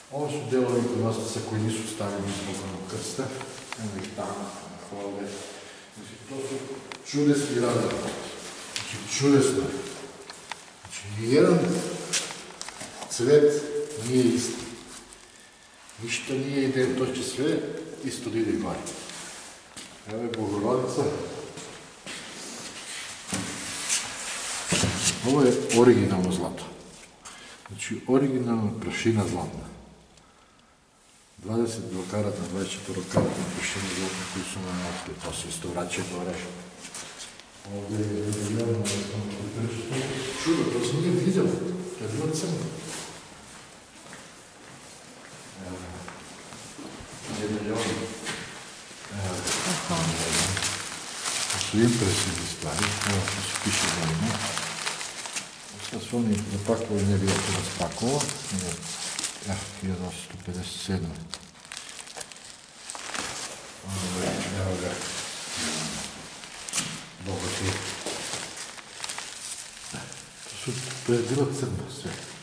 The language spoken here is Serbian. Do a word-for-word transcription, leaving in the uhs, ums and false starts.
Ovo su delovi podnosaca koji nisu stavljeni zbog onog krsta. Evo ih tamo, ovde. Znači, to su čudesni radovi. Znači, čudesno. Znači, nijedan cvet nije isti. Ništa nije ide, to će sve isto da ide gore. Evo je Bogorodica. Ovo je originalno zlato. Znači, originalna prašina zlatna. dvadeset dva karatna, dvadeset četiri karatna prašina zlatna koji su nam nosili. To se isto vraća gore. Ovdje je medaljona, čudo, to se nije vidjelo. To je bilo crno. Evo ga. Medaljona. Evo ga. To su impresivne stvari. Evo što se piše za ime. Sad su oni zapakovali, ne bi ja to raspakovao. Ja, hiljadu osamsto pedeset sedam. Evo ga. Bogati. To je bilo crno sve.